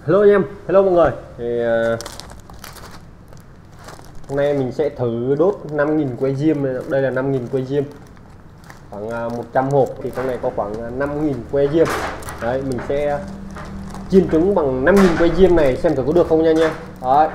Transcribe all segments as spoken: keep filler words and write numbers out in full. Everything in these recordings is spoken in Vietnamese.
Hello anh em, hello mọi người. Thì uh, hôm nay mình sẽ thử đốt năm nghìn que diêm. Đây là năm nghìn que diêm, khoảng uh, một trăm hộp thì trong này có khoảng uh, năm nghìn que diêm. Đấy, mình sẽ chiên trứng bằng năm nghìn que diêm này xem thử có được không nha anh em. Đấy.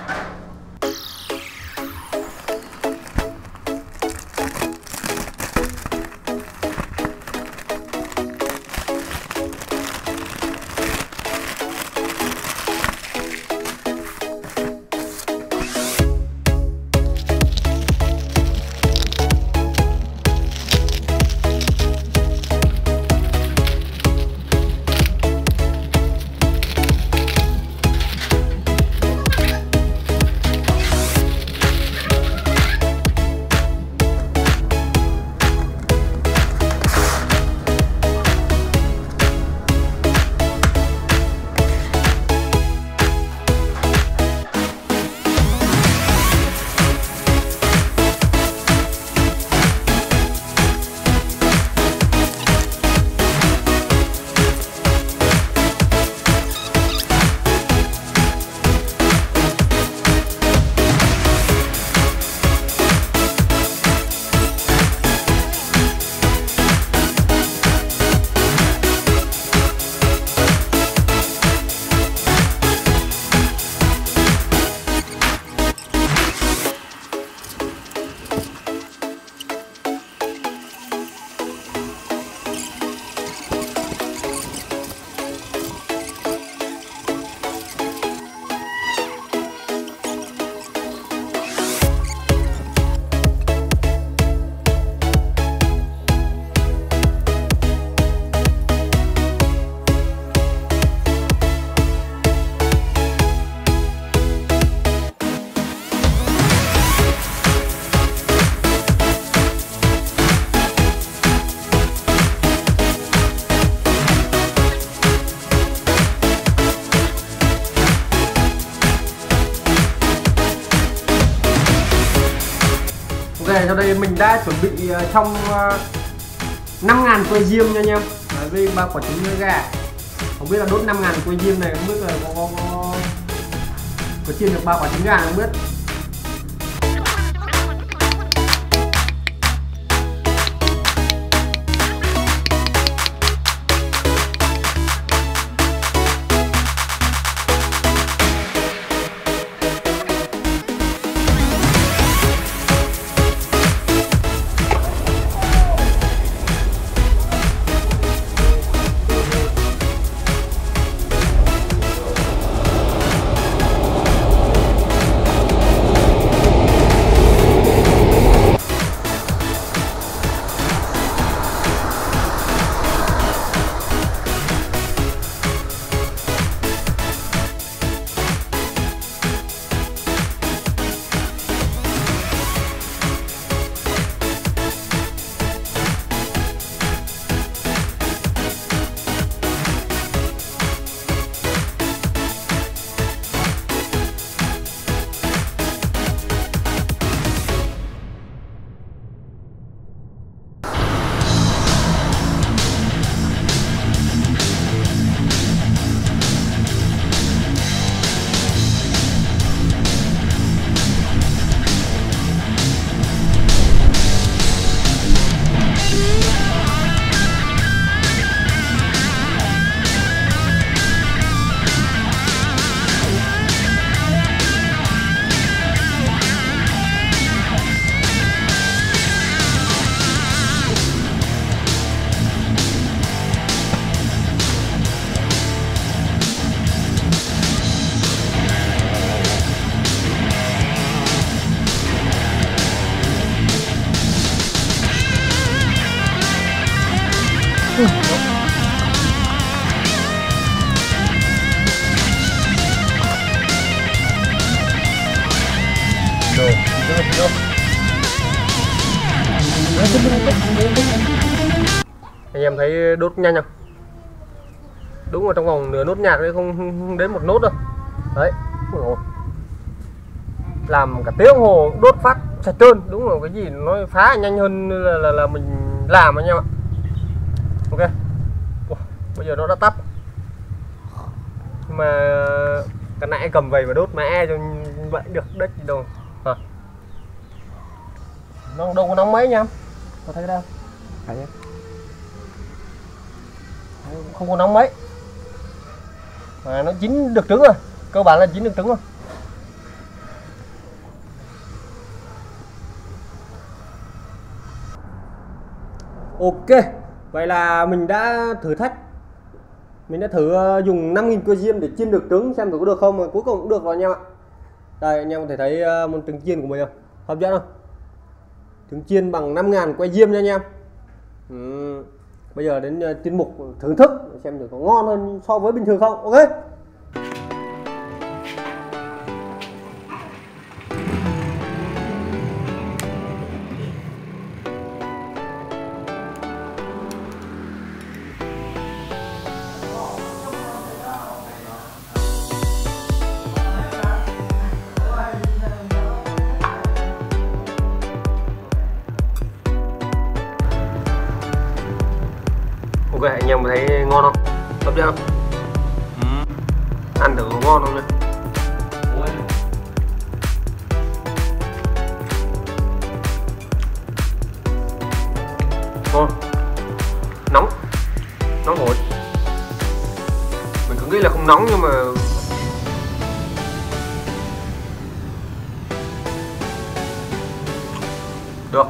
Ok, sau đây mình đã chuẩn bị uh, trong uh, năm nghìn que diêm nha anh em. Đấy, với ba quả trứng với gà. Không biết là đốt năm nghìn que diêm này không biết là có có, có, có chiên được ba quả trứng gà không biết. Ừ. Rồi, rồi. Anh em thấy đốt nhanh không? Đúng là trong vòng nửa nốt nhạc đấy, không, không đến một nốt đâu. Đấy. Ôi, làm cả tiếng hồ đốt phát sạch trơn. Đúng là cái gì nó phá nhanh hơn là, là, là mình làm anh em ạ. Ok. Ủa, bây giờ nó đã tắt. mà cái nãy cầm về và đốt mẹ cho vậy được đất gì đâu à. Nó đâu có nóng mấy nha, có thấy đâu thấy không có nóng mấy mà nó chín được trứng rồi, cơ bản là chín được trứng rồi. Ok, vậy là mình đã thử thách, mình đã thử dùng năm nghìn que diêm để chiên được trứng xem thử có được không, mà cuối cùng cũng được rồi anh em ạ. Đây anh em có thể thấy một trứng chiên của mình không, hấp dẫn không? Trứng chiên bằng năm nghìn que diêm nha anh em. Ừ. Bây giờ đến tiết mục thưởng thức xem thử có ngon hơn so với bình thường không. Ok. Ok, anh em thấy ngon không? Hấp dẫn không? Ừ. Ăn thử có ngon không nhỉ? Ngon. Nóng. Nóng hổi. Mình cứ nghĩ là không nóng nhưng mà được.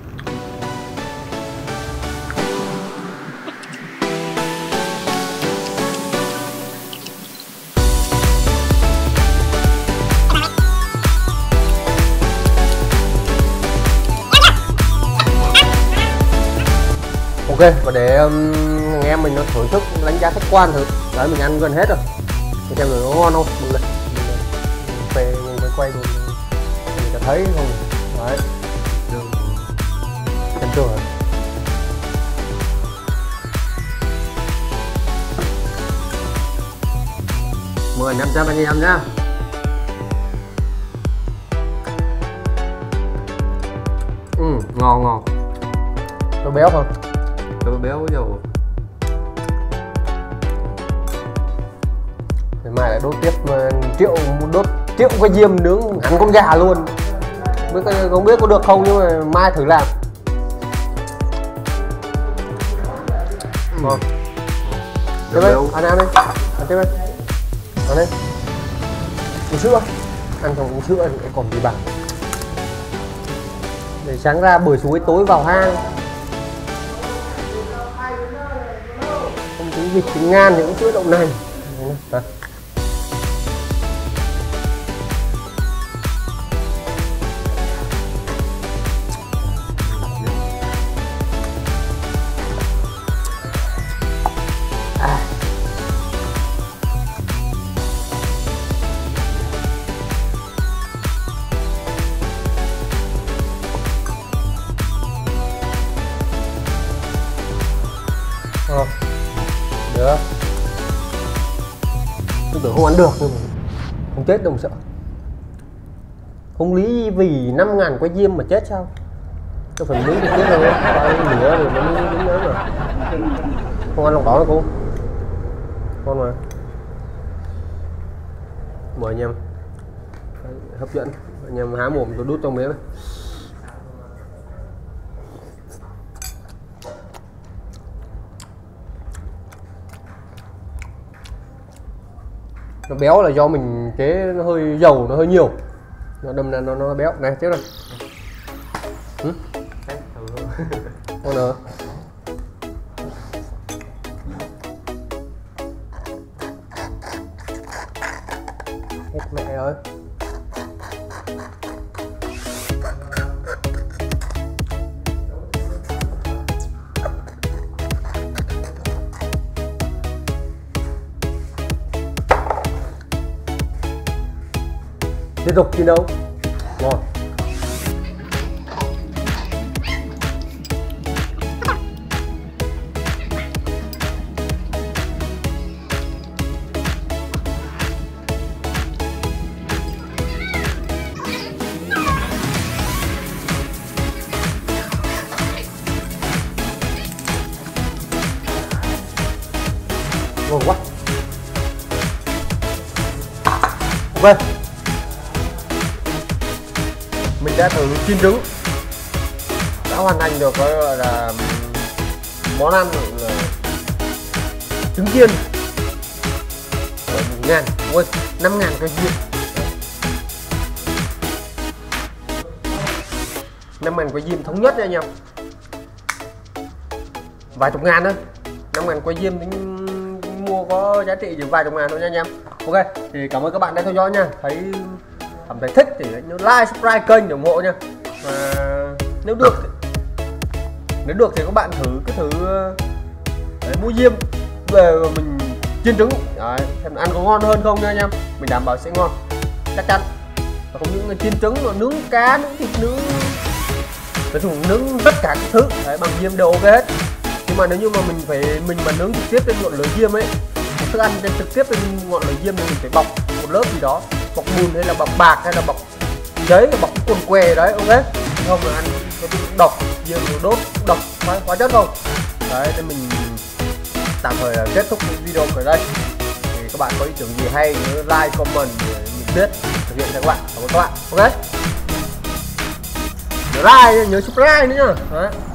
Ok, và để um, anh em mình nó thưởng thức đánh giá khách quan thử. Đấy, mình ăn gần hết rồi. Mình xem nó ngon không? Mình lên mình về mình phải quay mình mình có thấy không? Đấy. Xem chưa hả? mười năm trăm anh em nhá. Ừ, ngon ngon. Nó béo không? Nó béo với dầu. Ngày mai lại đốt tiếp mà triệu đốt triệu cái diêm nướng hẳn con gà luôn. Biết không biết có được không nhưng mà mai thử làm. Ngon. Tiếp đi, ăn ăn đi. Ăn tiếp đi. Ăn đi. Uống sữa. Ăn xong uống sữa thì còn gì bằng. Để sáng ra bơi suối tối vào hang. Không tính vịt tính ngan thì cũng sữa đậu nành. Đấy. Không? Được. Tôi tưởng không ăn được nhưng mà không chết đâu mà sợ. Không lý vì năm ngàn que diêm mà chết sao? Cái phần miếng thì chết rồi, bao nhiêu nữa rồi nó mới đúng nữa mà. Không ăn lòng đỏ đâu cô. Ngon mà. Mời anh em. Hấp dẫn. Anh em há mồm tôi đút trong miếng này. Nó béo là do mình chế nó hơi dầu, nó hơi nhiều, nó đâm ra nó nó béo này chết rồi. Ừ? Con nữa. Hết mẹ ơi. Tiếp tục chiến đấu. Ngon. Ngon quá. Ok, mình đã thử chiên trứng, đã hoàn thành được cái gọi là món ăn là trứng chiên một ngàn, ôi năm ngàn cái diêm, năm ngàn cái diêm thống nhất nha anh em, vài chục ngàn thôi, năm ngàn que diêm tính mua có giá trị chỉ vài chục ngàn thôi nha anh em. Ok, thì cảm ơn các bạn đã theo dõi nha, thấy cảm thấy thích thì nhớ like, subscribe kênh để ủng hộ nha. Và nếu được nếu được thì các bạn thử cái thử đấy, mua diêm về mình chiên trứng đấy, xem ăn có ngon hơn không nha anh em, mình đảm bảo sẽ ngon chắc chắn. Và không những chiên trứng mà nướng cá, nướng thịt, nướng nói chung nướng tất cả các thứ đấy, bằng diêm đều ok hết. Nhưng mà nếu như mà mình phải mình mà nướng trực tiếp trên ngọn lửa diêm ấy, thức ăn trên trực tiếp trên ngọn lửa diêm thì mình phải bọc một lớp gì đó, bọc bùn hay là bọc bạc hay là bọc giấy, bọc cái quần què đấy, ok không là ăn nó cũng độc, diêm đốt độc hóa, hóa chất không đấy. Nên mình tạm thời là kết thúc video ở đây. Thì các bạn có ý tưởng gì hay nhớ like, comment để mình biết thực hiện cho các bạn. Cảm ơn các bạn. Ok, nhớ like nhớ subscribe nữa nhá. Đấy.